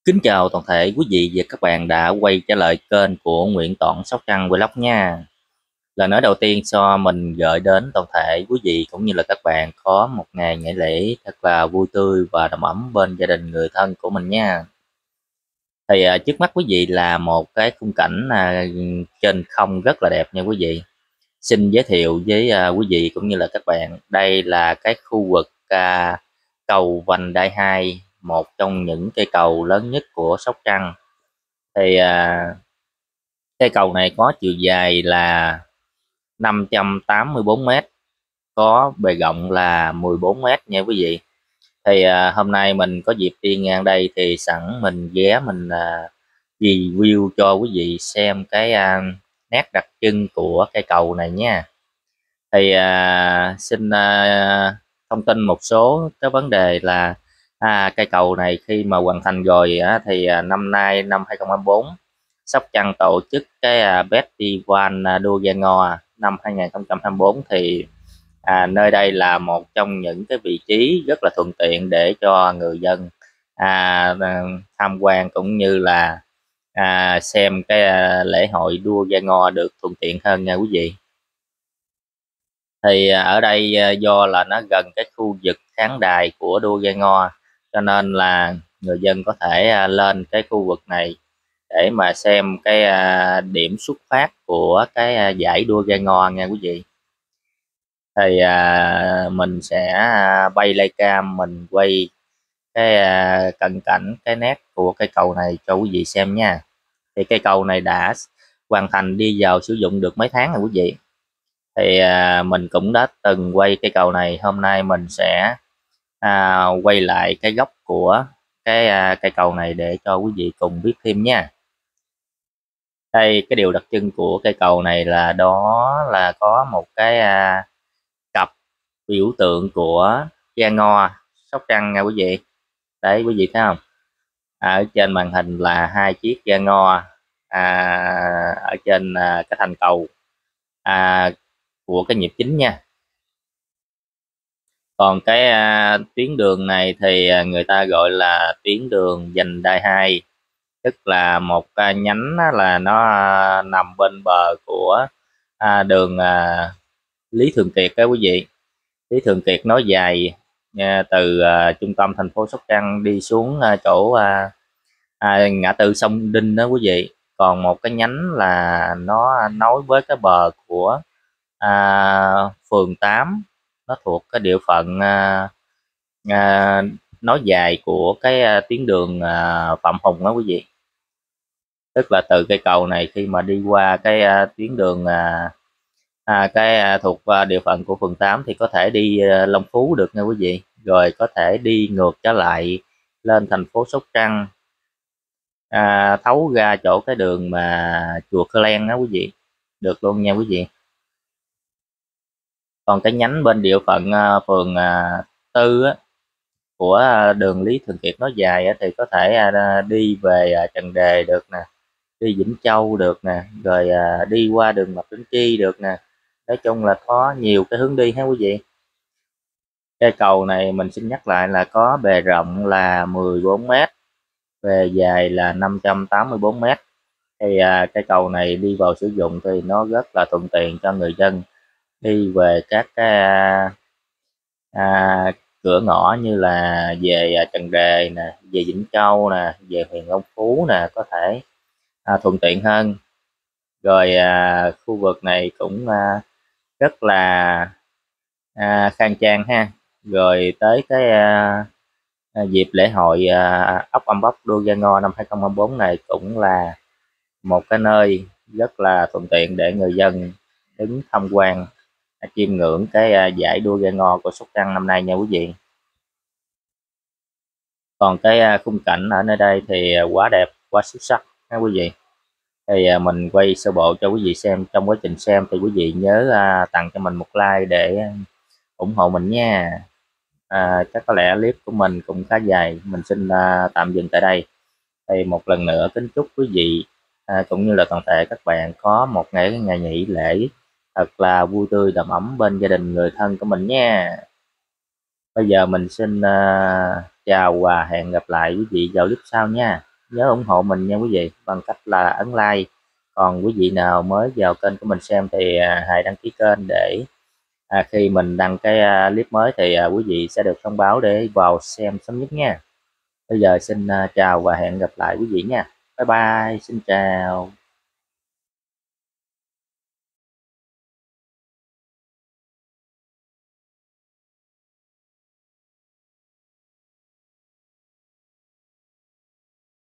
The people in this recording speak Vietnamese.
Kính chào toàn thể quý vị và các bạn đã quay trở lại kênh của Nguyễn Toản Sóc Trăng Vlog nha. Lời nói đầu tiên cho mình gửi đến toàn thể quý vị cũng như là các bạn có một ngày nghỉ lễ thật là vui tươi và đầm ấm bên gia đình người thân của mình nha. Trước mắt quý vị là một cái khung cảnh trên không rất là đẹp nha quý vị. Xin giới thiệu với quý vị cũng như là các bạn, đây là cái khu vực cầu Vành Đai 2, một trong những cây cầu lớn nhất của Sóc Trăng. thì à, cây cầu này có chiều dài là 584 mét, có bề rộng là 14 mét nha quý vị. Hôm nay mình có dịp đi ngang đây thì sẵn mình ghé mình review cho quý vị xem cái nét đặc trưng của cây cầu này nha. Xin thông tin một số cái vấn đề là cây cầu này khi mà hoàn thành rồi năm nay năm 2024 Sóc Trăng tổ chức cái Festival đua ghe ngò năm 2024 nơi đây là một trong những cái vị trí rất là thuận tiện để cho người dân tham quan cũng như là xem cái lễ hội đua ghe ngò được thuận tiện hơn nha quý vị. Ở đây do là nó gần cái khu vực khán đài của đua ghe ngò, cho nên là người dân có thể lên cái khu vực này để mà xem cái điểm xuất phát của cái giải đua ghe ngò nha quý vị. Mình sẽ bay Leica mình quay cái cận cảnh cái nét của cây cầu này cho quý vị xem nha. Thì cây cầu này đã hoàn thành đi vào sử dụng được mấy tháng rồi quý vị. Mình cũng đã từng quay cây cầu này, hôm nay mình sẽ quay lại cái góc của cái cây cầu này để cho quý vị cùng biết thêm nha. Cái điều đặc trưng của cây cầu này là đó là có một cái cặp biểu tượng của ghe ngò Sóc Trăng nha quý vị. Đấy quý vị thấy không, ở trên màn hình là hai chiếc ghe ngò ở trên cái thành cầu của cái nhịp chính nha. Còn cái tuyến đường này thì người ta gọi là tuyến đường vành đai 2, tức là một nhánh là nó nằm bên bờ của đường Lý Thường Kiệt đó quý vị. Lý Thường Kiệt nối dài từ trung tâm thành phố Sóc Trăng đi xuống chỗ ngã tư sông Đinh đó quý vị. Còn một cái nhánh là nó nối với cái bờ của phường 8, nó thuộc cái địa phận nối dài của cái tuyến đường Phạm Hùng đó quý vị. Tức là từ cây cầu này khi mà đi qua cái tuyến đường thuộc địa phận của phường 8 thì có thể đi Long Phú được nha quý vị, rồi có thể đi ngược trở lại lên thành phố Sóc Trăng, thấu ra chỗ cái đường mà chùa Cơ Len đó quý vị, được luôn nha quý vị. Còn cái nhánh bên địa phận phường Tư á, của đường Lý Thường Kiệt nói dài thì có thể đi về Trần Đề được nè, đi Vĩnh Châu được nè, rồi đi qua đường Mạc Đĩnh Chi được nè. Nói chung là có nhiều cái hướng đi ha quý vị. Cây cầu này mình xin nhắc lại là có bề rộng là 14 mét, bề dài là 584 mét. Cây cầu này đi vào sử dụng thì nó rất là thuận tiện cho người dân đi về các cái cửa ngõ như là về Trần Đề nè, về Vĩnh Châu nè, về huyện Long Phú nè, có thể thuận tiện hơn. Rồi khu vực này cũng rất là khang trang ha. Rồi tới cái dịp lễ hội ốc âm bốc đua ghe ngò năm 2024 này cũng là một cái nơi rất là thuận tiện để người dân đứng tham quan chiêm ngưỡng cái giải đua ghe ngò của Sóc Trăng năm nay nha quý vị. Còn cái khung cảnh ở nơi đây thì quá đẹp, quá xuất sắc nha quý vị. Mình quay sơ bộ cho quý vị xem. Trong quá trình xem thì quý vị nhớ tặng cho mình một like để ủng hộ mình nha. Chắc có lẽ clip của mình cũng khá dài, mình xin tạm dừng tại đây. Một lần nữa kính chúc quý vị cũng như là toàn thể các bạn có một ngày nghỉ lễ thật là vui tươi đầm ấm bên gia đình người thân của mình nha. Bây giờ mình xin chào và hẹn gặp lại quý vị vào clip sau nha. nhớ ủng hộ mình nha quý vị bằng cách là ấn like. Còn quý vị nào mới vào kênh của mình xem thì hãy đăng ký kênh để khi mình đăng cái clip mới thì quý vị sẽ được thông báo để vào xem sớm nhất nha. Bây giờ xin chào và hẹn gặp lại quý vị nha. Bye bye, xin chào.